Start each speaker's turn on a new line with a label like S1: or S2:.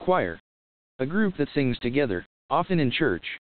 S1: Choir. A group that sings together, often in church.